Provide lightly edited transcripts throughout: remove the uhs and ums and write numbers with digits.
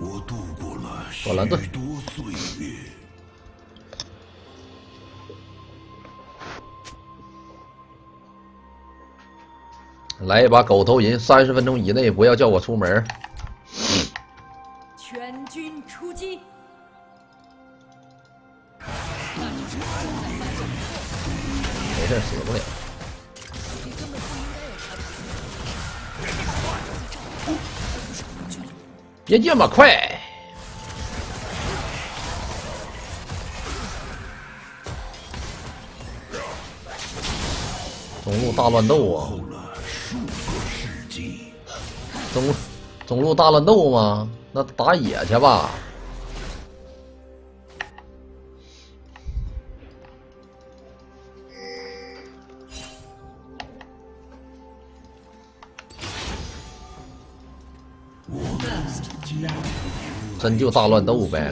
我度过了许短蓝盾多岁月。 来一把狗头银，30分钟以内不要叫我出门。 全军出击！ 没事，死不了。别这么快！中路大乱斗啊！中路大乱斗吗？那打野去吧。真就大乱斗呗。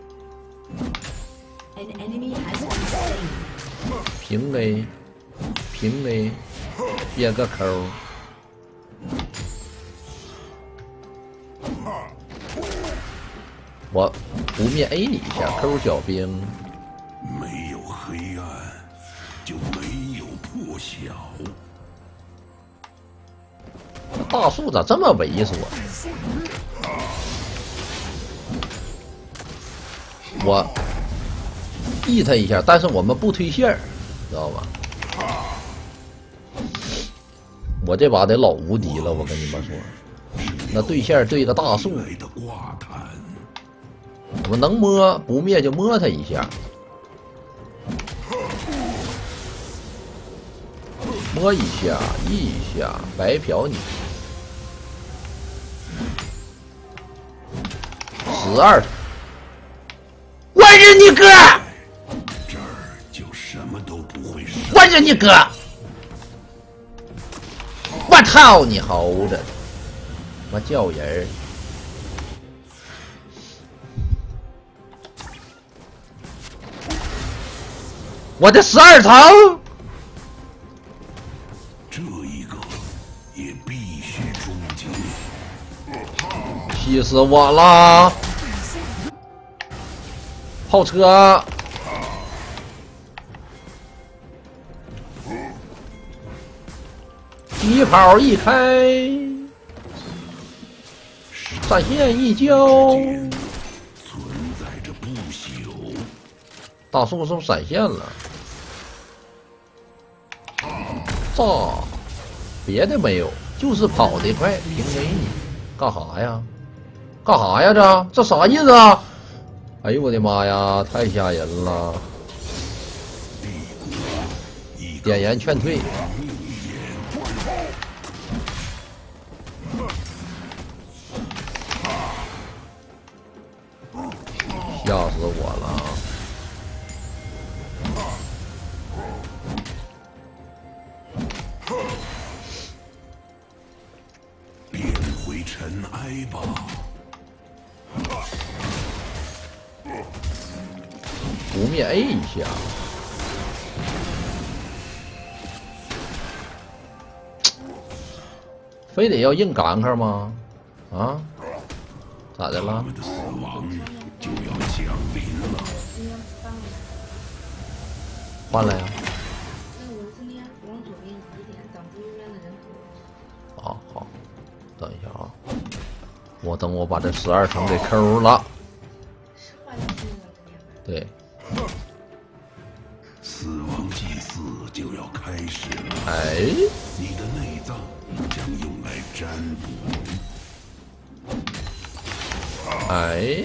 平 A， 平 A， 憋个抠。我不灭 A 你一下，抠小兵。 没有黑暗，就没有破晓。 大树咋这么猥琐？我 E 他一下，但是我们不推线，知道吧？我这把得老无敌了，我跟你们说，那对线对个大树，我们能摸不灭就摸他一下，摸一下一下，白嫖你。12，我日你哥！ 这儿就什么都不会少。 我日你哥！我操你猴子！我叫人。我的12层， 这一个也必须终结。 气死我了！炮车，一炮一开，闪现一交， 存在着不朽。 大树是不是闪现了？炸，别的没有，就是跑得快，平 A 你干啥呀？干啥呀？这啥意思啊？哎呦我的妈呀，太吓人了！点燃劝退。吓死我了！ 变回尘埃吧。 不灭 A 一下，非得要硬赶开吗？啊？咋的了？ 他们的死亡就要降临了。 换了呀？好好，等一下啊，等我把这12层给抠了。对， 死亡祭祀就要开始了。 哎， 你的内脏将用来占卜。 哎，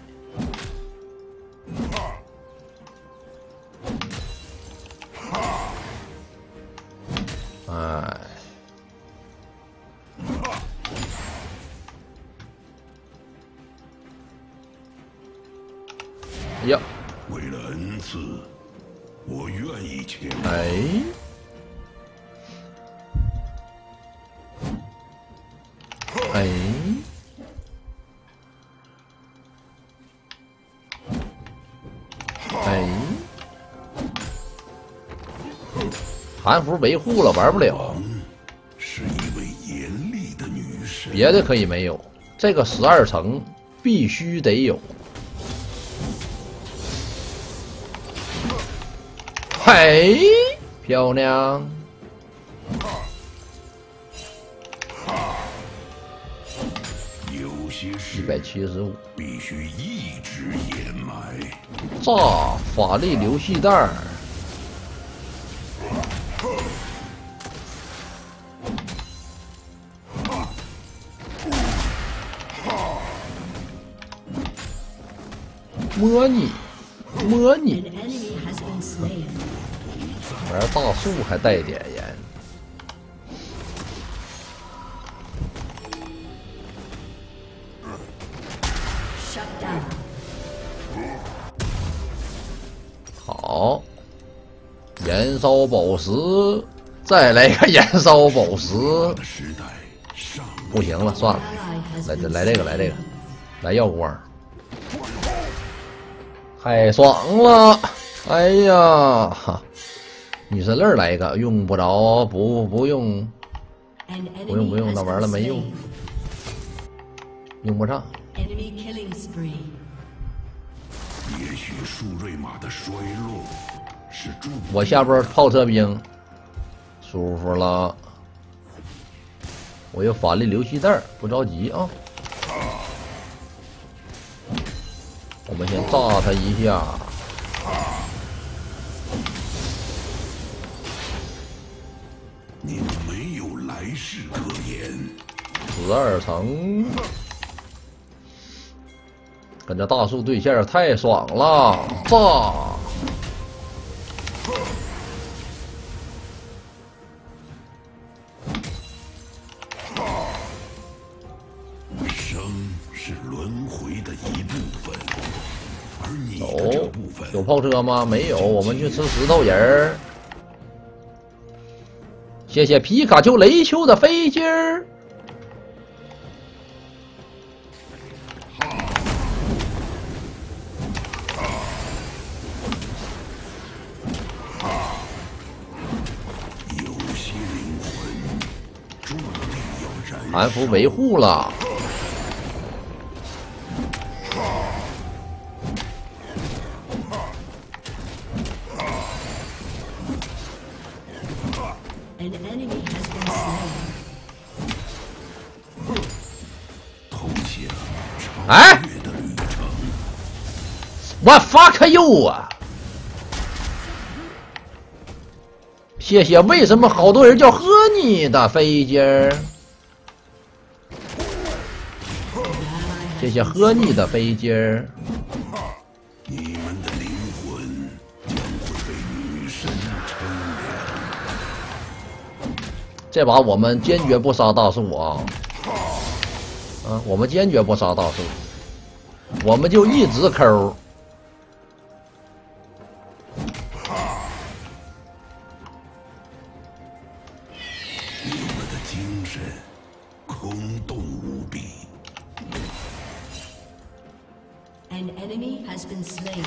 哎，呀， 为了恩赐，我愿意前来。 哎，哎，哎，韩服维护了，玩不了。 是一位严厉的女神。 别的可以没有，这个12层必须得有。嘿，漂亮！ 有些事 175， 必须一直掩埋。 炸法力流系带儿。摸你，摸你！玩大树还带点盐。好，燃烧宝石，再来个燃烧宝石。不行了，算了，来这个，来耀光。太爽了！哎呀，女神泪来一个，用不着，不用，那玩意儿没用，用不上。 也许树瑞玛的衰落是我下波炮车兵，舒服了。我有法力流系带，不着急啊。我们先炸他一下。 你们没有来世可言。 12层，跟这大树对线太爽了，炸！ 生是轮回的一部分，而你的这部分有炮车吗？没有，我们去吃石头人儿。谢谢皮卡丘雷丘的飞机儿。 有些灵魂注定要燃烧。 韩服维护了。哎，What fuck you 啊！谢谢。为什么好多人叫喝你的飞机儿？谢谢喝你的飞机儿。 你们的灵魂将会被女神称量。 这把我们坚决不杀大树啊！我们坚决不杀大树，我们就一直抠。 你们的精神空洞无比。 An enemy has been slain.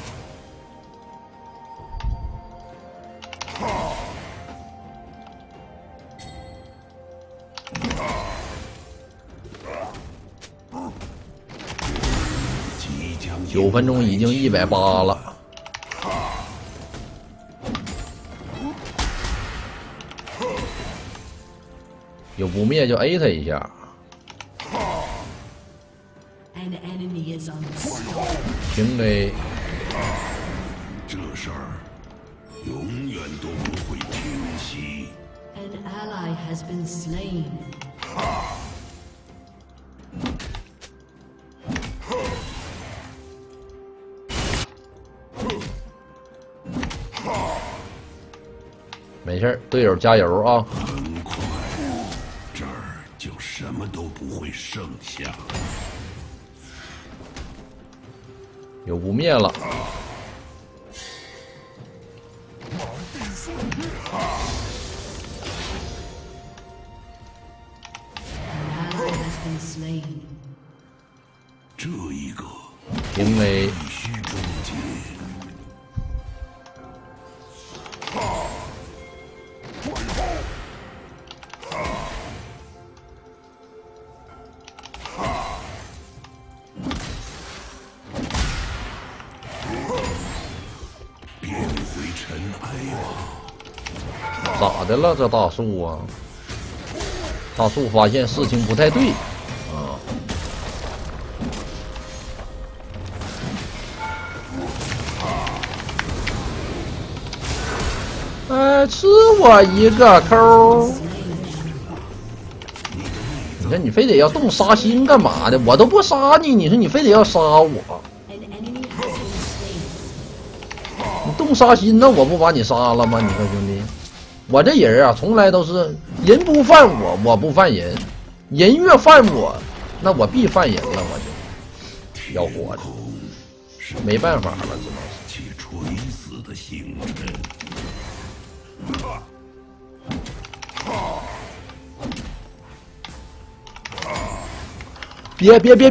9分钟已经180了。有不灭就 A 他一下。平 A。 这事儿永远都不会停息。 An ally has been slain. 没事，队友加油啊！ 很快，这儿就什么都不会剩下。 有不灭了。 这一个平 A。 必须终结。 哀亡。 咋的了？这大树啊，大树发现事情不太对啊。吃我一个抠！你说你非得要动杀心干嘛的？我都不杀你，你说你非得要杀我？你动杀心，那我不把你杀了吗？你说兄弟，我这人啊，从来都是人不犯我，我不犯人；人越犯我，那我必犯人了，我就要活着，没办法了，只能是。 其垂死的星辰。 别！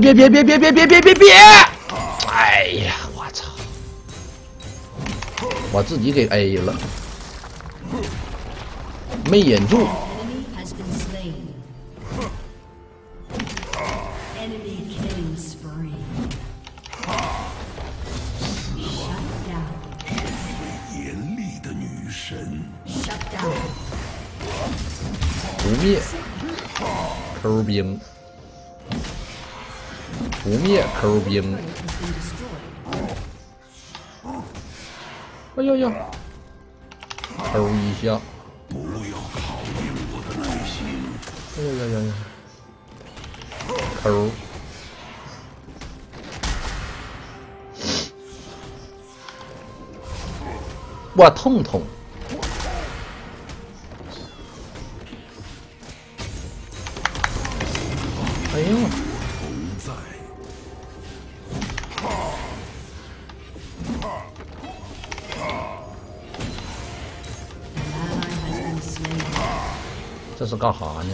哎呀，我操！我自己给 A 了，没忍住。 严厉的女神。 不灭，抠兵。不灭抠兵，哎呀呀，抠一下， 不要考验我的耐心。 哎呀呀呀，抠，我痛痛，哎呦。这是干啥呢？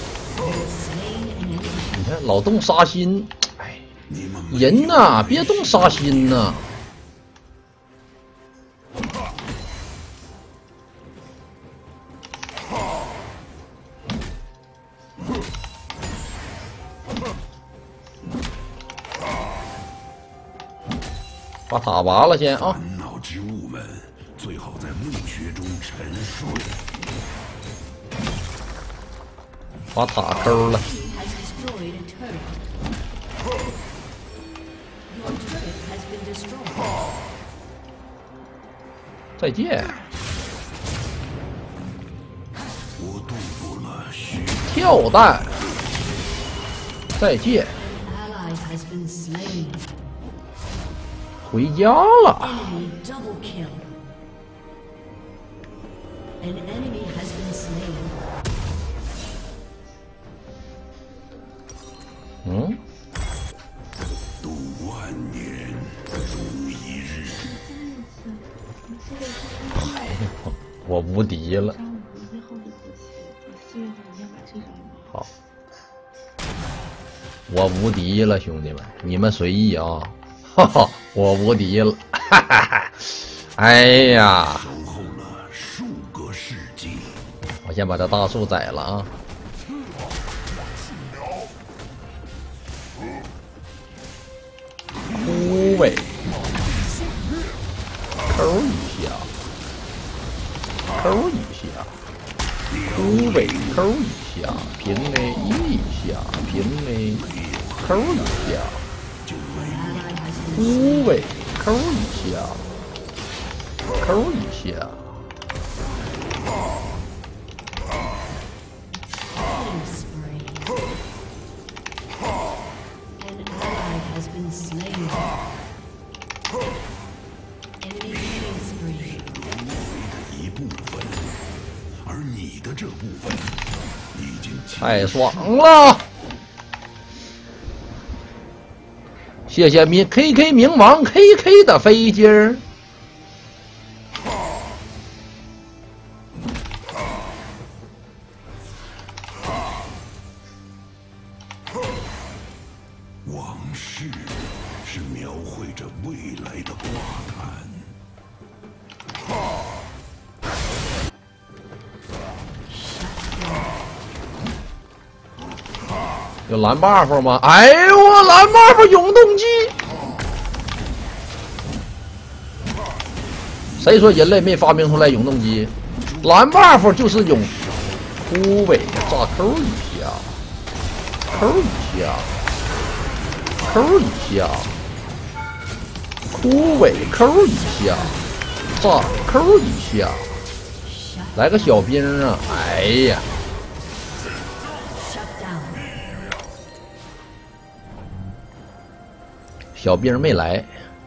你看老动杀心，哎，人呐，别动杀心呐！把塔拔了先啊！ 烦恼之物们最好在梦穴中沉睡。 把塔抠了。再见。 我度过了许跳弹。再见。回家了。嗯， 度万年如一日。 哎呀，我无敌了。好，我无敌了，兄弟们，你们随意啊！哈哈，我无敌了，哈哈哈！哎呀， 守候了数个世纪。 我先把这大树宰了啊！枯萎，抠一下，抠一下，枯萎，抠一下，平 A 一下，平 A， 抠一下，枯萎，抠一下，抠一下。太爽了！谢谢KK 冥王 KK 的飞机儿。 往事是描绘着未来的花坛。 有蓝 buff 吗？哎呦我蓝 buff 永动机， 谁说人类没发明出来永动机？蓝 buff 就是用枯萎炸扣一下，扣一下，扣一下，枯萎扣一下，炸扣一下，来个小兵啊！哎呀，小兵没来。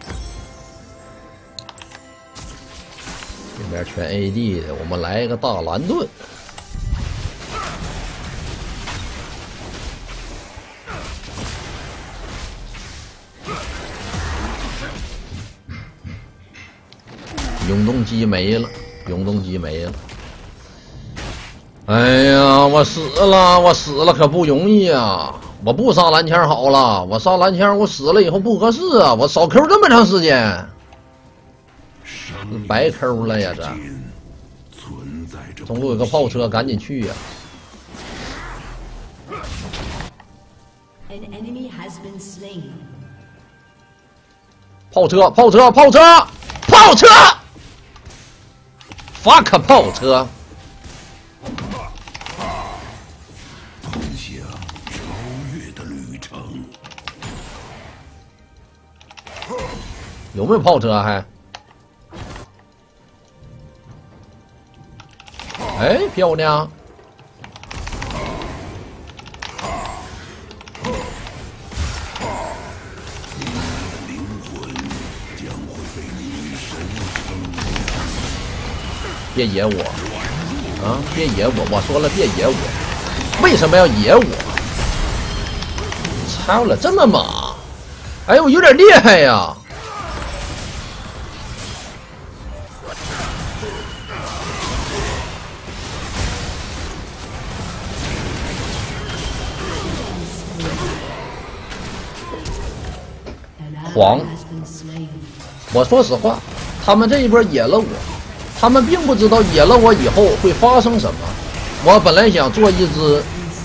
这边全 AD 的，我们来一个大蓝盾。永动机没了，永动机没了。哎呀，我死了，我死了可不容易啊！我不杀蓝枪好了，我杀蓝枪我死了以后不合适啊！我少 Q 这么长时间。白抠了呀！这中路有个炮车，赶紧去呀！炮车，炮车，炮车，炮车 ！fuck 炮车！ 通向超越的旅程。 有没有炮车还？哎，漂亮！ 灵魂将会被女神称。 别野我啊！别野我！我说了别野我！为什么要野我？操了，这么猛！哎呦，有点厉害呀！黄，我说实话，他们这一波野了我，他们并不知道野了我以后会发生什么。我本来想做一只，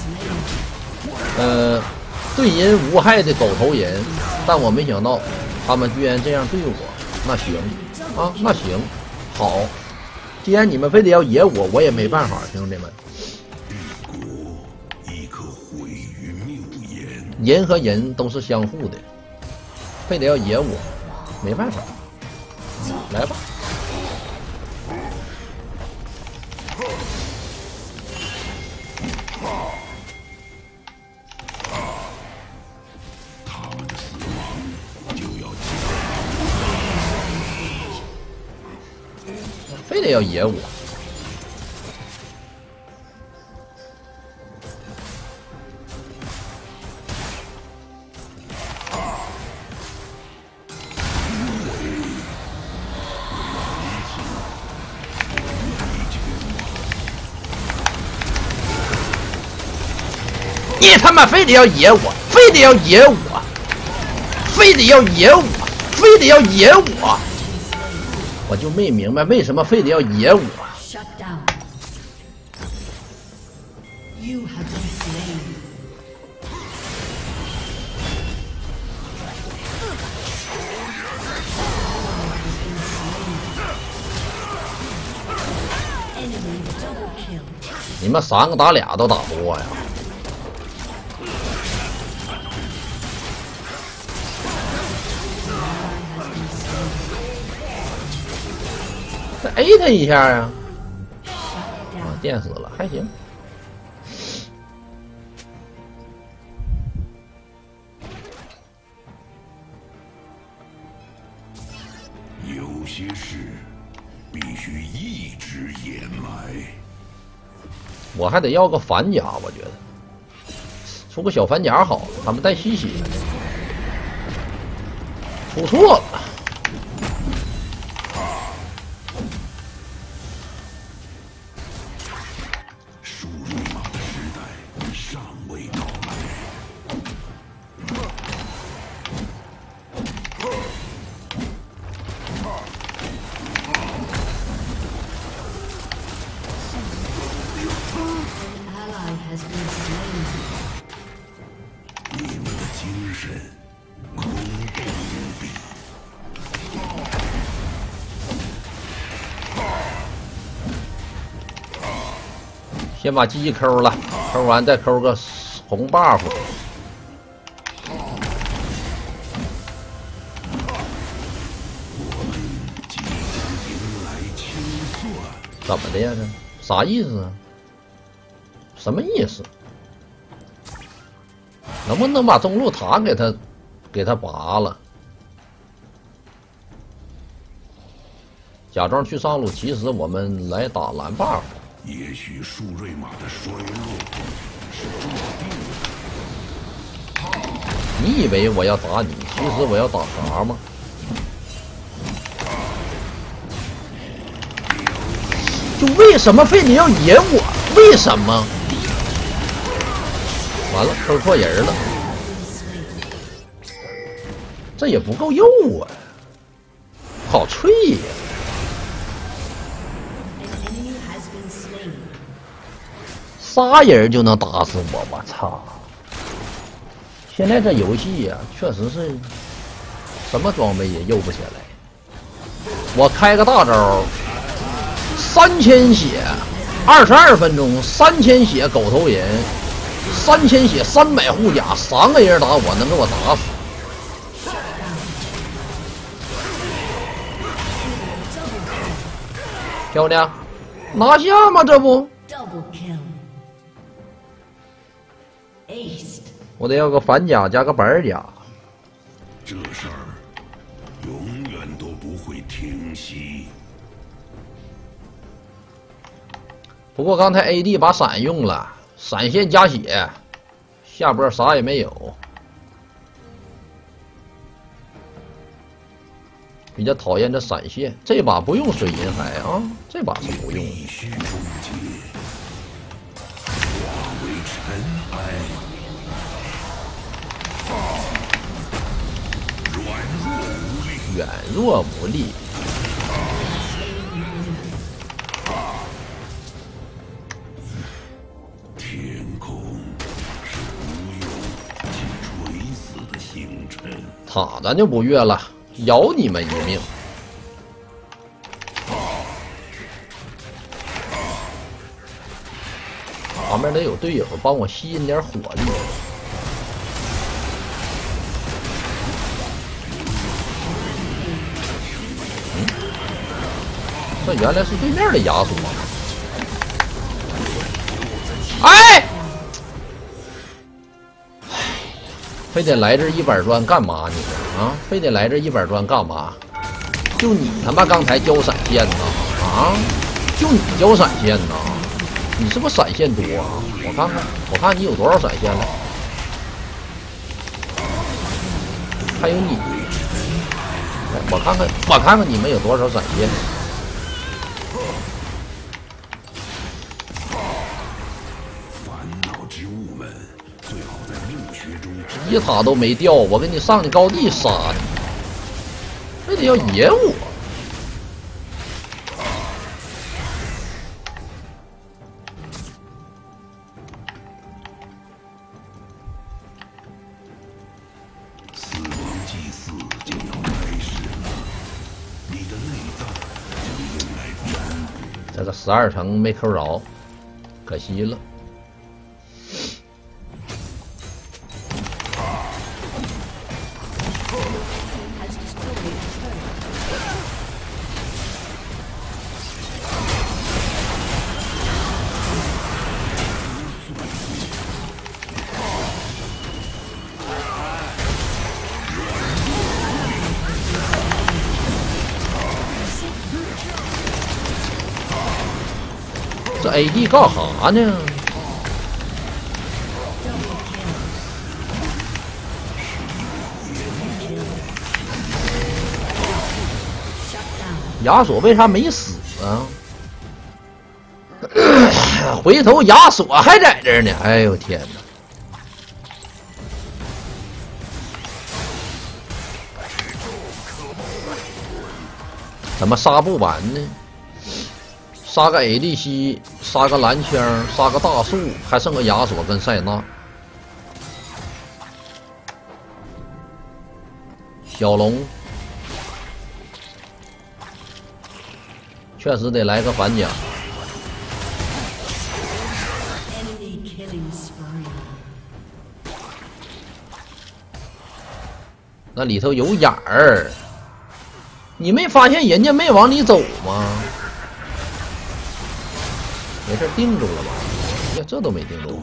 对人无害的狗头人，但我没想到他们居然这样对我。那行啊，那行，好，既然你们非得要野我，我也没办法，兄弟们。 亦可毁于谬言。 人和人都是相互的。非得要野我，没办法，来吧。 他们的死亡就要非得要野我。你他妈非得要野我，非得要野我，非得要野我，非得要野我，我就没明白为什么非得要野我。你们3个打俩都打不过呀！再 A 他一下呀！啊，电死了，还行。 有些事必须一直掩埋。 我还得要个反甲，我觉得出个小反甲好，他们带吸血，出错了。 树瑞玛的时代尚未到来。你们的精神空洞无比。 先把机器抠了，抠完再抠个红 buff。怎么的呀？这啥意思啊？什么意思？能不能把中路塔给他拔了？假装去上路，其实我们来打蓝 buff。 也许舒瑞玛的衰落是注定的。 你以为我要打你，其实我要打蛤蟆。就为什么非得要引我？为什么？完了，抠错人了，这也不够诱啊！好脆呀！杀人就能打死我，我操！现在这游戏呀，确实是什么装备也诱不起来。我开个大招，3000血，22分钟，3000血狗头人，3000血300护甲，3个人打我能给我打死。漂亮，拿下吗？这不。我得要个反甲加个板甲。 这事儿永远都不会停息。 不过刚才 AD 把闪用了，闪现加血，下波啥也没有。比较讨厌这闪现，这把不用水银海啊，这把是不用的。 必须终结，化为尘埃。软弱无力。天空是无忧且垂死的星辰。 塔咱就不越了，饶你们一命。旁边得有队友帮我吸引点火力。这原来是对面的亚索。哎，非得来这一板砖干嘛你啊？非得来这一板砖干嘛？就你他妈刚才交闪现呐？啊？就你交闪现呐？你是不是闪现多啊？我看你有多少闪现了？还有你，我看看你们有多少闪现。一塔都没掉，我给你上去高地杀你，非得要引我。 死亡祭祀就要开始了，你的内脏就用来占卜。 这个12层没扣着，可惜了。这 AD 干啥呢？亚索为啥没死啊？回头亚索还在这儿呢！哎呦天哪！怎么杀不完呢？杀个 ADC， 杀个蓝枪，杀个大树，还剩个亚索跟塞纳。小龙确实得来个反甲。 那里头有眼儿，你没发现人家没往里走吗？没事，定住了吧？呀，这都没定住。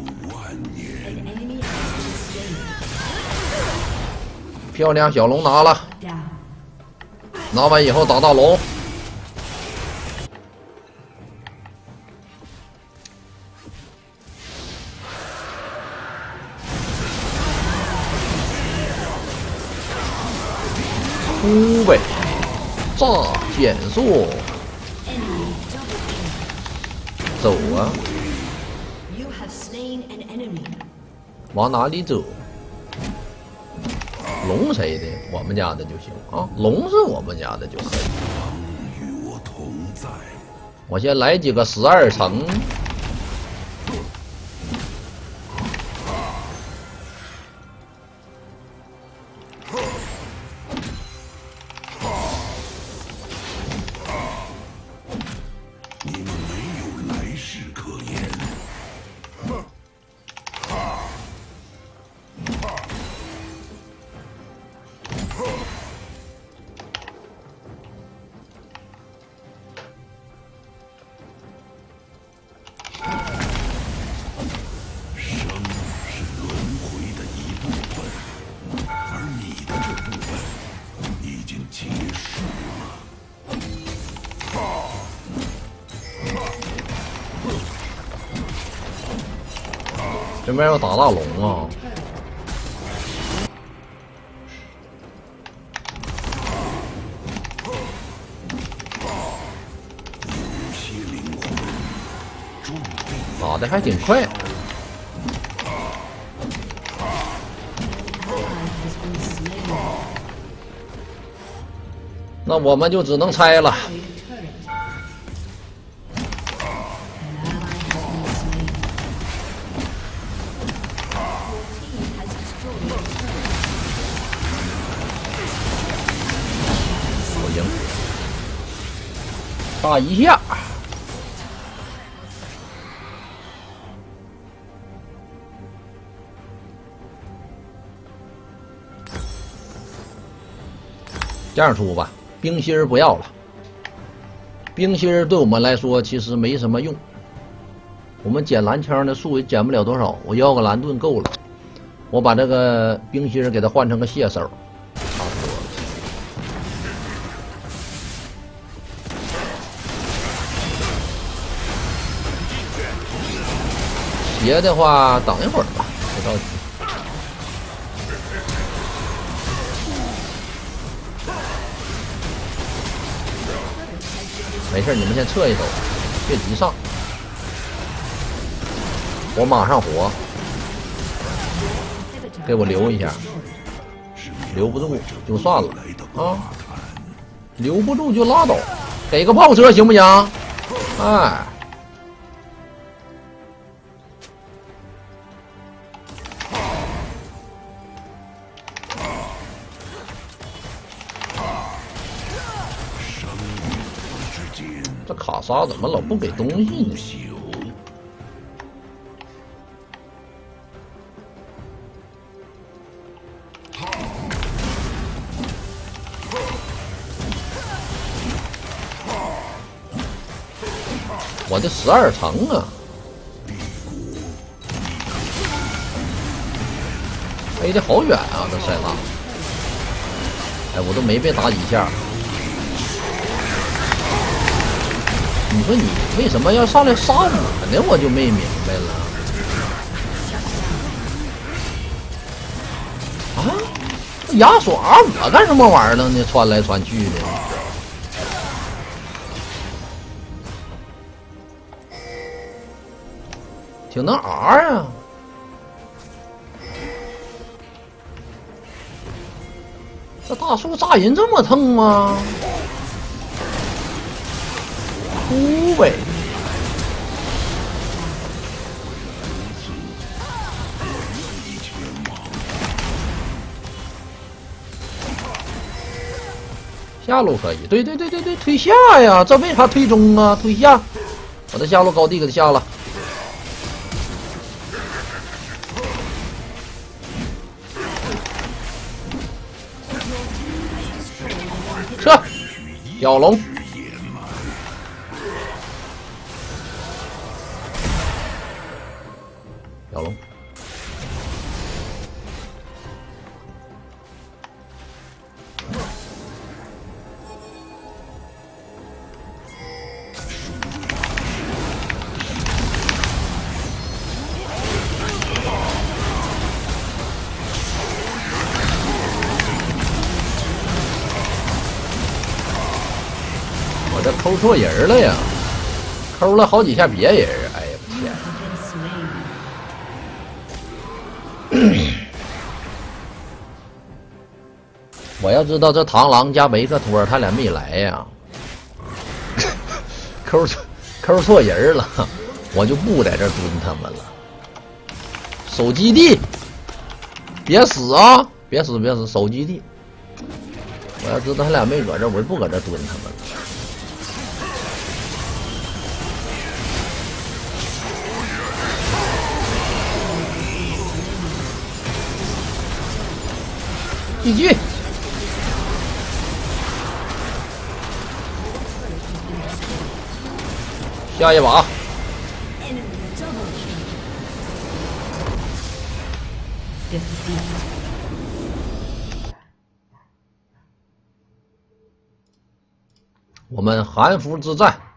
漂亮，小龙拿了，拿完以后打大龙。出呗，炸减速，走啊！往哪里走？龙谁的？我们家的就行啊，龙是我们家的就可以。 与我同在。 我先来几个12层。这边要打大龙啊！打的还挺快。那我们就只能拆了。差一下，这样出吧，冰心儿不要了。冰心儿对我们来说其实没什么用，我们捡蓝枪的数也捡不了多少，我要个蓝盾够了。我把这个冰心儿给它换成个蟹手。别的话，等一会儿吧，别着急。没事，你们先撤一手，别急上。我马上活，给我留一下，留不住就算了啊，留不住就拉倒，给个炮车行不行？哎。这卡莎怎么老不给东西呢？我的12层啊！飞得好远啊，这塞纳！哎，我都没被打几下。你说你为什么要上来杀我呢？我就没明白了。啊，牙耍我干什么玩意儿呢？穿来穿去的。挺能 R 啊！这大树炸人这么疼吗？出呗！下路可以，对，推下呀！这为啥推中啊？推下，我的下路高地给他下了。 撤，雕龙，雕龙。我这抠错人了呀，抠了好几下别人，哎呀天！我要知道这螳螂加维克托他俩没来呀，抠错人了，我就不在这蹲他们了。守基地，别死啊！别死！守基地！我要知道他俩没搁这，我就不搁这蹲他们了。继续，下一把。我们韩服之战